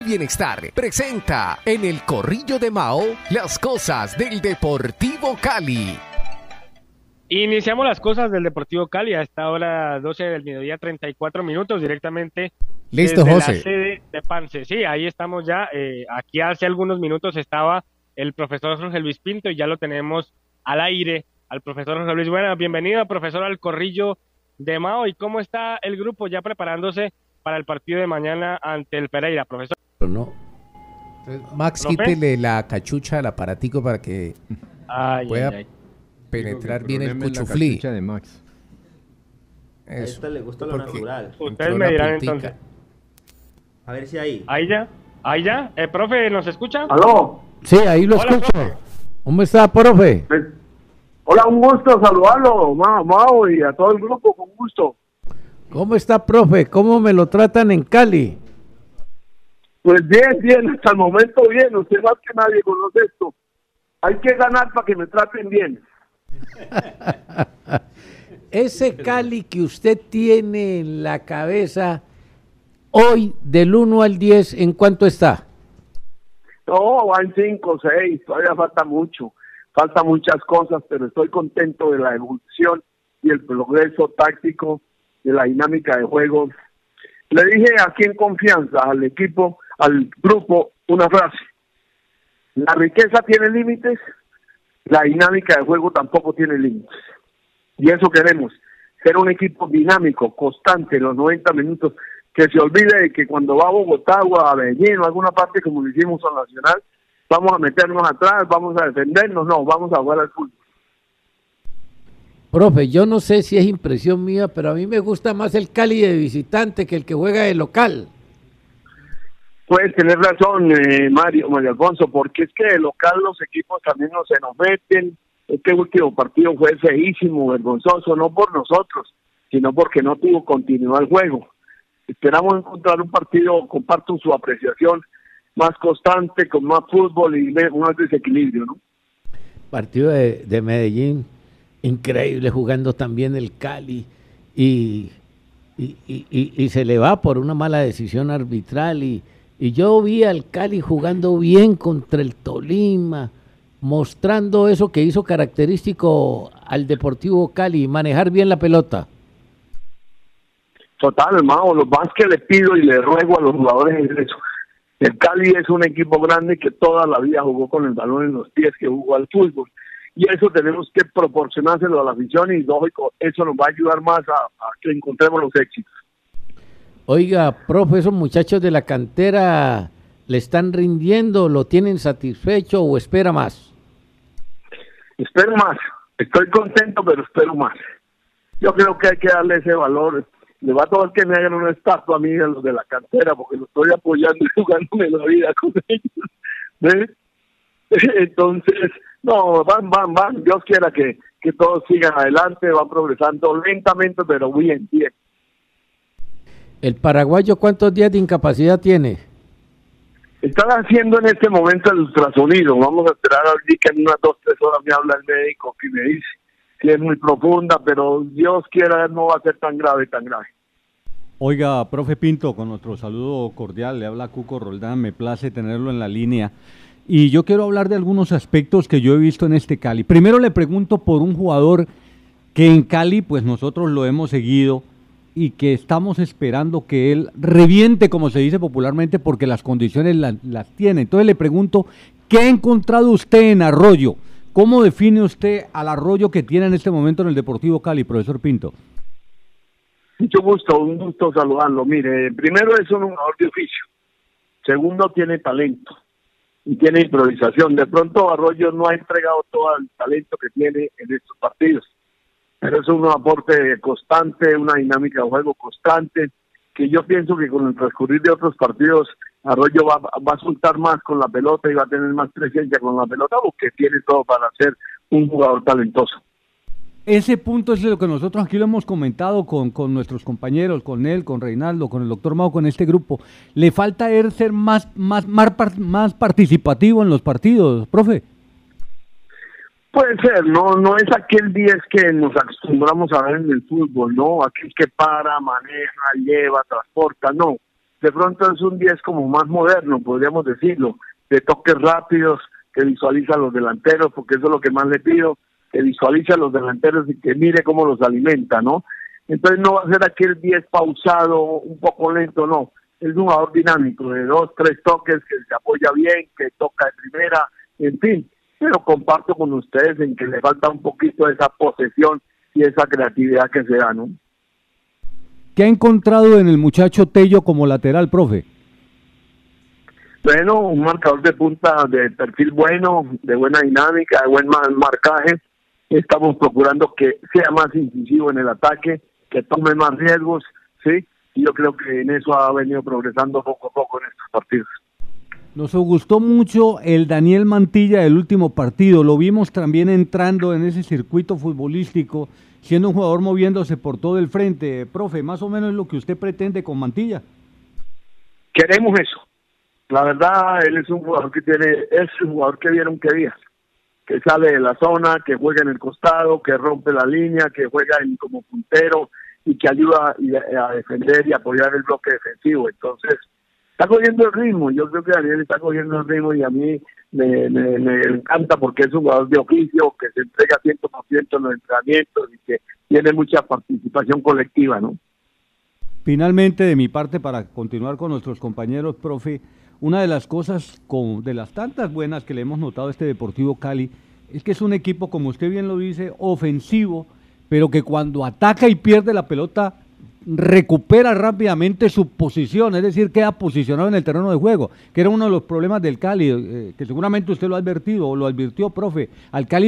Bienestar presenta en el Corrillo de Mao las cosas del Deportivo Cali. Iniciamos las cosas del Deportivo Cali a esta hora 12 del mediodía, 34 minutos directamente. Listo, desde José. La sede de Pance. Sí, ahí estamos ya. Aquí hace algunos minutos estaba el profesor Jorge Luis Pinto y ya lo tenemos al aire al profesor Jorge Luis. Bueno, bienvenido, profesor, al Corrillo de Mao. ¿Y cómo está el grupo ya preparándose para el partido de mañana ante el Pereira, profesor? No. Max, ¿Profe? quítele la cachucha al aparatico para que pueda penetrar bien el cuchuflí. De Max. A esta le gusta lo natural. Ustedes me dirán entonces. A ver si ahí. Ahí ya. Profe, ¿nos escucha? ¿Aló? Sí, ahí lo Hola, escucho. profe. ¿Cómo está, profe? Hola, un gusto saludarlo, Mao, y a todo el grupo, con gusto. ¿Cómo está, profe? ¿Cómo me lo tratan en Cali? Pues bien, hasta el momento bien, usted más que nadie conoce esto. Hay que ganar para que me traten bien. Ese Cali que usted tiene en la cabeza hoy, del 1 al 10, ¿en cuánto está? No, van 5, 6, todavía falta mucho. Falta muchas cosas, pero estoy contento de la evolución y el progreso táctico, de la dinámica de juego. Le dije aquí en confianza al equipo, al grupo, una frase. La riqueza tiene límites, la dinámica de juego tampoco tiene límites. Y eso queremos, ser un equipo dinámico, constante, los 90 minutos, que se olvide de que cuando va a Bogotá o a Medellín o a alguna parte como lo hicimos al Nacional, vamos a meternos atrás, vamos a defendernos, no, vamos a jugar al fútbol. Profe, yo no sé si es impresión mía, pero a mí me gusta más el Cali de visitante que el que juega de local. Puedes tener razón, Mario Alfonso, porque es que de local los equipos también no se nos meten. Este último partido fue feísimo, vergonzoso, no por nosotros, sino porque no tuvo continuidad el juego. Esperamos encontrar un partido, comparto su apreciación, más constante, con más fútbol y más desequilibrio, ¿no? Partido de Medellín, increíble, jugando también el Cali, y se le va por una mala decisión arbitral, y yo vi al Cali jugando bien contra el Tolima, mostrando eso que hizo característico al Deportivo Cali, manejar bien la pelota. Total, hermano, lo más que le pido y le ruego a los jugadores es eso. El Cali es un equipo grande que toda la vida jugó con el balón en los pies, que jugó al fútbol. Y eso tenemos que proporcionárselo a la afición y lógico, eso nos va a ayudar más a que encontremos los éxitos. Oiga, profe, ¿esos muchachos de la cantera le están rindiendo, lo tienen satisfecho o espera más? Espero más. Estoy contento, pero espero más. Yo creo que hay que darle ese valor. Le va a tocar que me hagan una estatua a mí a los de la cantera, porque lo estoy apoyando y jugándome la vida con ellos. ¿Ves? Entonces, no, van. Dios quiera que todos sigan adelante, van progresando lentamente, pero bien. ¿El paraguayo cuántos días de incapacidad tiene? Están haciendo en este momento el ultrasonido. Vamos a esperar allí que en unas 2-3 horas me habla el médico y me dice si es muy profunda, pero Dios quiera no va a ser tan grave. Oiga, profe Pinto, con nuestro saludo cordial, le habla Cuco Roldán, me place tenerlo en la línea. Y yo quiero hablar de algunos aspectos que yo he visto en este Cali. Primero le pregunto por un jugador que en Cali, pues nosotros lo hemos seguido y que estamos esperando que él reviente, como se dice popularmente, porque las condiciones las tiene. Entonces le pregunto, ¿qué ha encontrado usted en Arroyo? ¿Cómo define usted al Arroyo que tiene en este momento en el Deportivo Cali, profesor Pinto? Mucho gusto, un gusto saludarlo. Mire, primero es un jugador de oficio. Segundo, tiene talento y tiene improvisación. De pronto Arroyo no ha entregado todo el talento que tiene en estos partidos, pero es un aporte constante, una dinámica de juego constante, que yo pienso que con el transcurrir de otros partidos Arroyo va a soltar más con la pelota y va a tener más presencia con la pelota, porque tiene todo para ser un jugador talentoso. Ese punto es lo que nosotros aquí lo hemos comentado con nuestros compañeros, con él, con Reinaldo, con el doctor Mao, con este grupo. Le falta él ser más participativo en los partidos, profe. Puede ser, no es aquel 10 que nos acostumbramos a ver en el fútbol, ¿no? Aquel que para, maneja, lleva, transporta, no. de pronto es un 10 como más moderno, podríamos decirlo, de toques rápidos, que visualiza a los delanteros, porque eso es lo que más le pido, que visualice a los delanteros y que mire cómo los alimenta, ¿no? Entonces no va a ser aquel 10 pausado, un poco lento, no. Es un jugador dinámico, de 2, 3 toques, que se apoya bien, que toca de primera, en fin. Pero comparto con ustedes en que le falta un poquito de esa posesión y esa creatividad que se da, ¿no? ¿Qué ha encontrado en el muchacho Tello como lateral, profe? Bueno, un marcador de punta de perfil bueno, de buena dinámica, de buen marcaje. Estamos procurando que sea más incisivo en el ataque, que tome más riesgos, ¿sí? Y yo creo que en eso ha venido progresando poco a poco en estos partidos. Nos gustó mucho el Daniel Mantilla del último partido, lo vimos también entrando en ese circuito futbolístico, siendo un jugador moviéndose por todo el frente. Profe, más o menos es lo que usted pretende con Mantilla. Queremos eso. La verdad, él es un jugador es un jugador que vieron que días, que sale de la zona, que juega en el costado, que rompe la línea, que juega como puntero y que ayuda a defender y apoyar el bloque defensivo. Entonces, está cogiendo el ritmo. Yo creo que Daniel está cogiendo el ritmo y a mí me encanta porque es un jugador de oficio, que se entrega 100% en los entrenamientos y que tiene mucha participación colectiva, ¿no? Finalmente, de mi parte, para continuar con nuestros compañeros, profe, una de las cosas, de las tantas buenas que le hemos notado a este Deportivo Cali, es que es un equipo, como usted bien lo dice, ofensivo, pero que cuando ataca y pierde la pelota, recupera rápidamente su posición, es decir, queda posicionado en el terreno de juego, que era uno de los problemas del Cali, que seguramente usted lo ha advertido, o lo advirtió, profe. Al Cali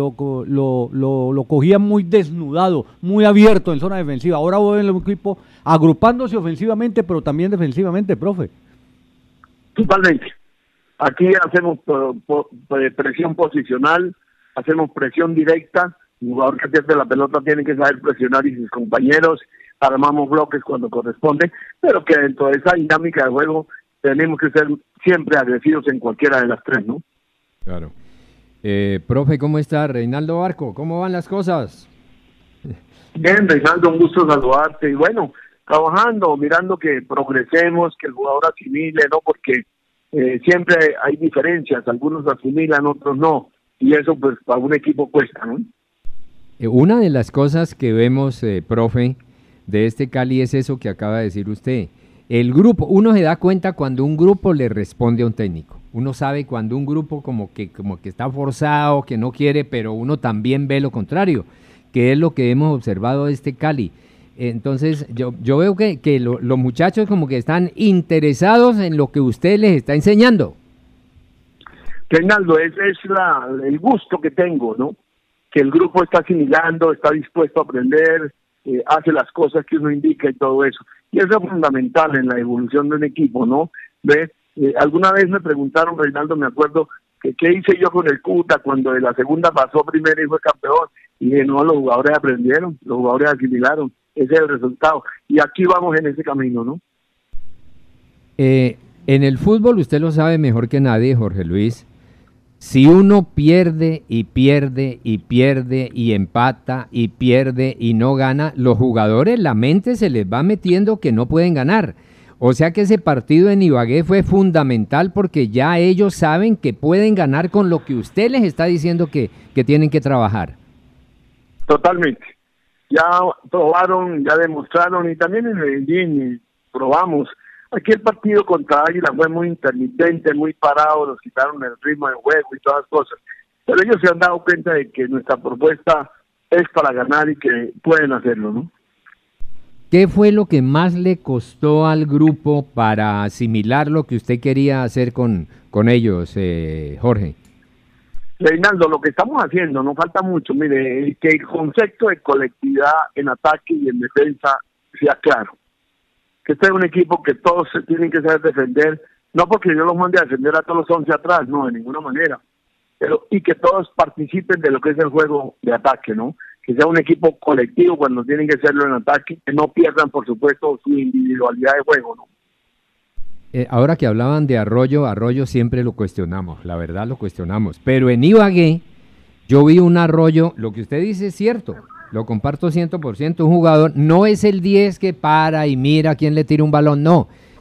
lo cogía muy desnudado, muy abierto en zona defensiva. Ahora voy en el equipo agrupándose ofensivamente, pero también defensivamente, profe. Totalmente. Aquí hacemos presión posicional, hacemos presión directa. El jugador que pierde la pelota tiene que saber presionar y sus compañeros, armamos bloques cuando corresponde, pero que dentro de esa dinámica de juego tenemos que ser siempre agresivos en cualquiera de las tres, ¿no? Claro. Profe, ¿cómo está? Reinaldo Barco, ¿cómo van las cosas? Bien, Reinaldo, un gusto saludarte. Y bueno, trabajando, mirando que progresemos, que el jugador asimile, ¿no? Porque siempre hay diferencias, algunos asimilan, otros no, y eso pues para un equipo cuesta, ¿no? Una de las cosas que vemos, profe, de este Cali es eso que acaba de decir usted. El grupo, uno se da cuenta cuando un grupo le responde a un técnico. Uno sabe cuando un grupo como que está forzado, que no quiere, pero uno también ve lo contrario, que es lo que hemos observado de este Cali. Entonces, yo veo que los muchachos como que están interesados en lo que usted les está enseñando. Reinaldo, es el gusto que tengo, ¿no? Que el grupo está asimilando, está dispuesto a aprender, hace las cosas que uno indica y todo eso. Y eso es fundamental en la evolución de un equipo, ¿no? ¿Ves? Alguna vez me preguntaron, Reinaldo, me acuerdo, que qué hice yo con el Cúcuta cuando de la segunda pasó primero y fue campeón. Y dije, no, los jugadores aprendieron, los jugadores asimilaron. Ese es el resultado. Y aquí vamos en ese camino, ¿no? En el fútbol, usted lo sabe mejor que nadie, Jorge Luis. Si uno pierde y pierde y pierde y empata y pierde y no gana, los jugadores, la mente se les va metiendo que no pueden ganar. O sea que ese partido en Ibagué fue fundamental porque ya ellos saben que pueden ganar con lo que usted les está diciendo que tienen que trabajar. Totalmente. Ya probaron, ya demostraron, y también en Medellín probamos. Aquí el partido contra Águila fue muy intermitente, muy parado, nos quitaron el ritmo de juego y todas las cosas. Pero ellos se han dado cuenta de que nuestra propuesta es para ganar y que pueden hacerlo, ¿no? ¿Qué fue lo que más le costó al grupo para asimilar lo que usted quería hacer con ellos, Jorge? Reinaldo, lo que estamos haciendo, no falta mucho, mire, que el concepto de colectividad en ataque y en defensa sea claro. Que este es un equipo que todos se tienen que saber defender, no porque yo los mande a defender a todos los 11 atrás, no, de ninguna manera, pero y que todos participen de lo que es el juego de ataque, ¿no? Que sea un equipo colectivo cuando tienen que hacerlo en ataque, que no pierdan, por supuesto, su individualidad de juego, ¿no? Ahora que hablaban de Arroyo siempre lo cuestionamos, la verdad lo cuestionamos, pero en Ibagué yo vi un Arroyo, lo que usted dice es cierto, lo comparto 100%, un jugador no es el 10 que para y mira a quién le tira un balón, no,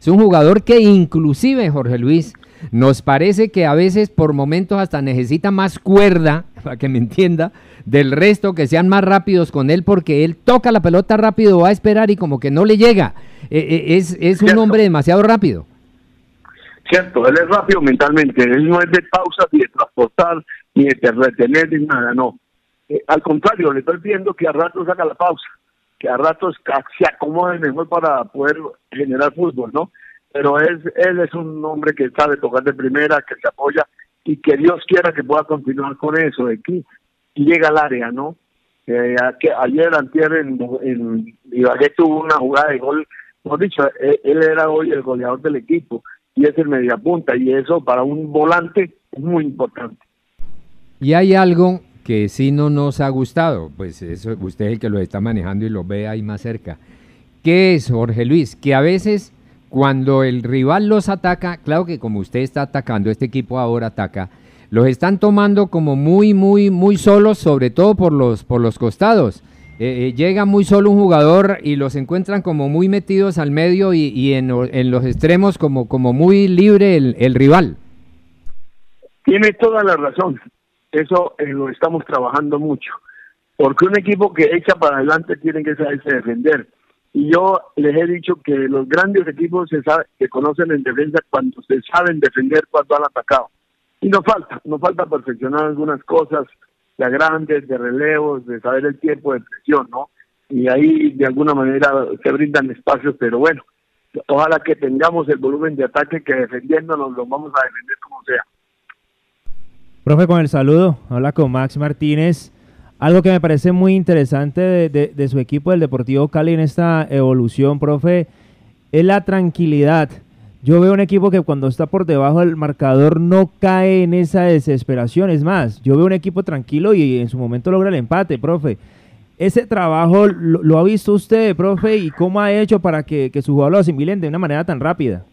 Es un jugador que inclusive, Jorge Luis, nos parece que a veces por momentos hasta necesita más cuerda, para que me entienda, del resto, que sean más rápidos con él, porque él toca la pelota rápido, va a esperar y como que no le llega. Es un hombre demasiado rápido. Cierto, él es rápido mentalmente, él no es de pausas, ni de transportar, ni de retener, ni nada, no. Al contrario, le estoy pidiendo que a ratos haga la pausa, que a ratos se acomode mejor para poder generar fútbol, ¿no? Pero él es un hombre que sabe tocar de primera, que se apoya, y que Dios quiera que pueda continuar con eso, de que llega al área, ¿no? Ayer, antier, en Ibagué tuvo una jugada de gol, mejor dicho, él era hoy el goleador del equipo, y es el mediapunta, y eso para un volante es muy importante. Y hay algo que sí no nos ha gustado, pues eso usted es el que lo está manejando y lo ve ahí más cerca. ¿Qué es, Jorge Luis? Que a veces cuando el rival los ataca, claro que como usted está atacando, este equipo ahora ataca, los están tomando como muy solos, sobre todo por los costados. Llega muy solo un jugador y los encuentran como muy metidos al medio y en los extremos como muy libre el rival. Tiene toda la razón. Eso lo estamos trabajando mucho. Porque un equipo que echa para adelante tiene que saberse defender. Y yo les he dicho que los grandes equipos se conocen en defensa cuando se saben defender cuando han atacado. Y nos falta perfeccionar algunas cosas, de grandes, de relevos, de saber el tiempo de presión, ¿no? Y ahí de alguna manera se brindan espacios, pero bueno, ojalá que tengamos el volumen de ataque que defendiéndonos lo vamos a defender como sea. Profe, con el saludo, habla con Max Martínez. Algo que me parece muy interesante de su equipo del Deportivo Cali en esta evolución, profe, es la tranquilidad. Yo veo un equipo que cuando está por debajo del marcador no cae en esa desesperación. Es más, yo veo un equipo tranquilo y en su momento logra el empate, profe. ¿Ese trabajo lo ha visto usted, profe? ¿Y cómo ha hecho para que su jugador lo asimilen de una manera tan rápida?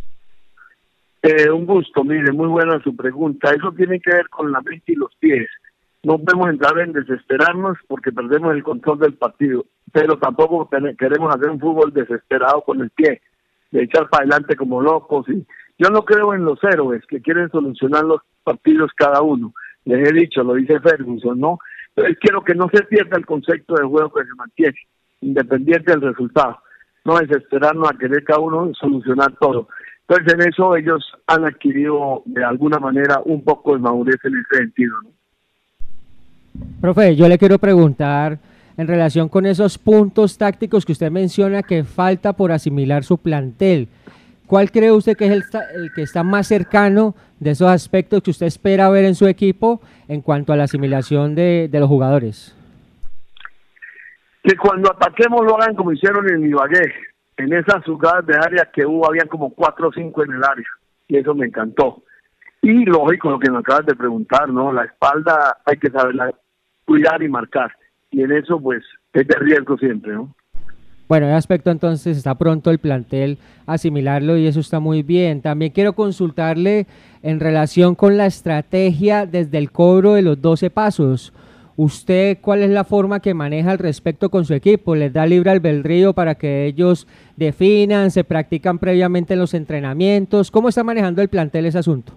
Un gusto, mire, muy buena su pregunta. Eso tiene que ver con la mente y los pies. No podemos entrar en desesperarnos porque perdemos el control del partido, pero tampoco queremos hacer un fútbol desesperado con el pie, de echar para adelante como locos. Y yo no creo en los héroes que quieren solucionar los partidos cada uno. Les he dicho, lo dice Ferguson, ¿no? Pero quiero que no se pierda el concepto de juego que se mantiene, independiente del resultado. No desesperarnos a querer cada uno solucionar todo. Entonces en eso ellos han adquirido de alguna manera un poco de madurez en ese sentido, ¿no? Profe, yo le quiero preguntar en relación con esos puntos tácticos que usted menciona que falta por asimilar su plantel. ¿Cuál cree usted que es el que está más cercano de esos aspectos que usted espera ver en su equipo en cuanto a la asimilación de los jugadores? Que cuando ataquemos lo hagan como hicieron en Ibagué, en esas jugadas de área que hubo, habían como 4 o 5 en el área, y eso me encantó. Y lógico, lo que me acabas de preguntar, ¿no? La espalda hay que saberla cuidar y marcar, y en eso pues es de riesgo siempre, ¿no? Bueno, en aspecto entonces está pronto el plantel a asimilarlo y eso está muy bien. También quiero consultarle en relación con la estrategia desde el cobro de los 12 pasos. ¿Usted cuál es la forma que maneja al respecto con su equipo? ¿Les da libre albedrío para que ellos definan, se practican previamente en los entrenamientos? ¿Cómo está manejando el plantel ese asunto?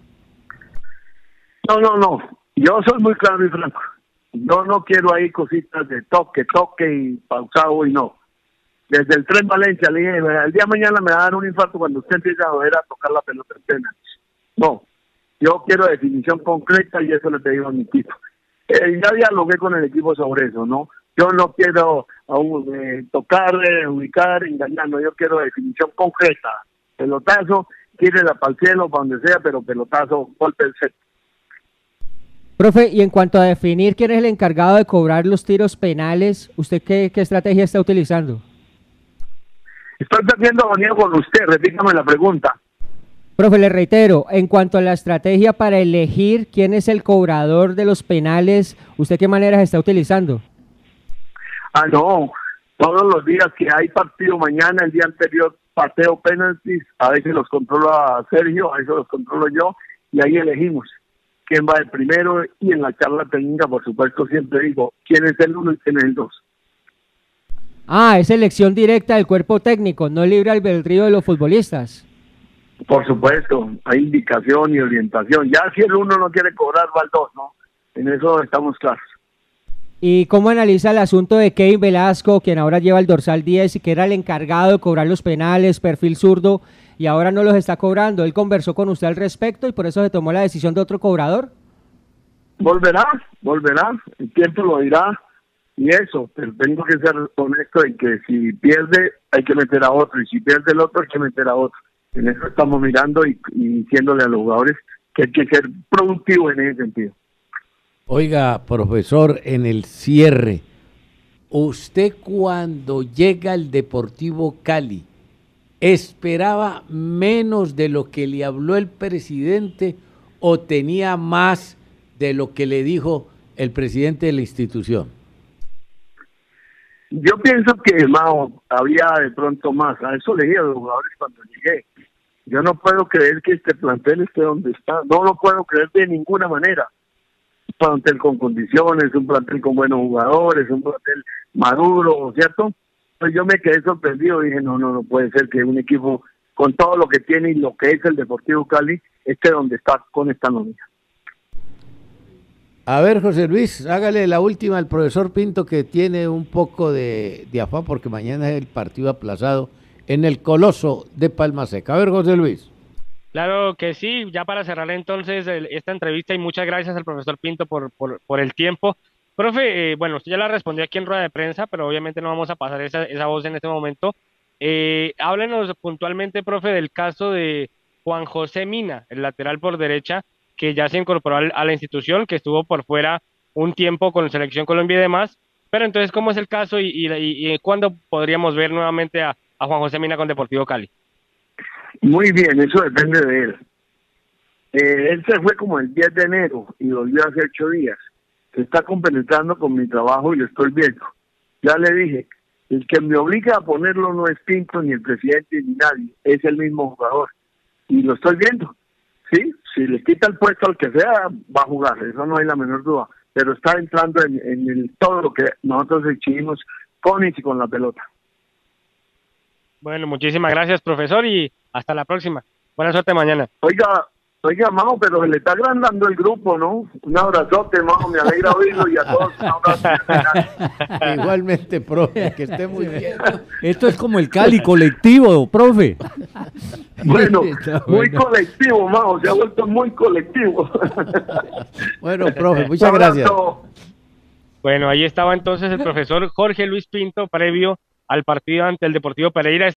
No. Yo soy muy claro y franco. Yo no quiero ahí cositas de toque y pausado y no. Desde el Tren Valencia le dije, el día de mañana me va a dar un infarto cuando usted empiece a volver a tocar la pelota en penal. No, yo quiero definición concreta y eso le digo a mi equipo. Ya dialogué con el equipo sobre eso, ¿no? Yo no quiero tocar, ubicar, engañar, no, yo quiero definición concreta. Pelotazo, tírela para el cielo, para donde sea, pero pelotazo, golpe el set. Profe, y en cuanto a definir quién es el encargado de cobrar los tiros penales, ¿usted qué estrategia está utilizando? Estoy perdiendo unión con usted, repítame la pregunta. Profe, le reitero, en cuanto a la estrategia para elegir quién es el cobrador de los penales, ¿usted qué maneras está utilizando? No, todos los días que hay partido mañana, el día anterior, pateo penaltis, a veces los controla Sergio, a veces los controlo yo, y ahí elegimos quién va de primero, y en la charla técnica, por supuesto, siempre digo quién es el 1 y quién es el 2. Ah, es elección directa del cuerpo técnico, no libre albedrío de los futbolistas. Por supuesto, hay indicación y orientación. Ya si el uno no quiere cobrar, va el dos, ¿no? En eso estamos claros. ¿Y cómo analiza el asunto de Kevin Velasco, quien ahora lleva el dorsal 10 y que era el encargado de cobrar los penales, perfil zurdo, y ahora no los está cobrando? ¿Él conversó con usted al respecto y por eso se tomó la decisión de otro cobrador? Volverá, el tiempo lo dirá, y eso, pero tengo que ser honesto en que si pierde hay que meter a otro, y si pierde el otro hay que meter a otro. En eso estamos mirando y diciéndole a los jugadores que hay que ser productivo en ese sentido. Oiga, profesor, en el cierre, usted cuando llega al Deportivo Cali, ¿esperaba menos de lo que le habló el presidente o tenía más de lo que le dijo el presidente de la institución? Yo pienso que, Mao, había de pronto más. A eso le dije a los jugadores cuando llegué. Yo no puedo creer que este plantel esté donde está. No lo puedo creer de ninguna manera. Un plantel con condiciones, un plantel con buenos jugadores, un plantel maduro, ¿cierto? Pues yo me quedé sorprendido. Dije, no puede ser que un equipo con todo lo que tiene y lo que es el Deportivo Cali esté donde está con esta nómina. A ver, José Luis, hágale la última al profesor Pinto, que tiene un poco de afán porque mañana es el partido aplazado en el Coloso de Palma Seca. A ver, José Luis. Claro que sí, ya para cerrar entonces esta entrevista, y muchas gracias al profesor Pinto por el tiempo. Profe, bueno, usted ya la respondió aquí en rueda de prensa, pero obviamente no vamos a pasar esa voz en este momento. Háblenos puntualmente, profe, del caso de Juan José Mina, el lateral por derecha, que ya se incorporó a la institución, que estuvo por fuera un tiempo con Selección Colombia y demás. Pero entonces, ¿cómo es el caso y cuándo podríamos ver nuevamente a Juan José Mina con Deportivo Cali? Muy bien, eso depende de él. Él se fue como el 10 de enero y volvió hace 8 días. Se está compenetrando con mi trabajo y lo estoy viendo. Ya le dije, el que me obliga a ponerlo no es Pinto, ni el presidente, ni nadie. Es el mismo jugador. Y lo estoy viendo. Sí, si le quita el puesto al que sea, va a jugar. Eso no hay la menor duda. Pero está entrando en todo lo que nosotros exigimos con y con la pelota. Bueno, muchísimas gracias, profesor, y hasta la próxima. Buena suerte mañana. Oiga, Mao, pero se le está agrandando el grupo, ¿no? Un abrazote, Mao, me alegra oírlo, y a todos un abrazo. Igualmente, profe, que esté muy bien. Esto es como el Cali colectivo, profe. Bueno, muy colectivo, Mao, se ha vuelto muy colectivo. Bueno, profe, muchas gracias. Bueno, ahí estaba entonces el profesor Jorge Luis Pinto, previo al partido ante el Deportivo Pereira.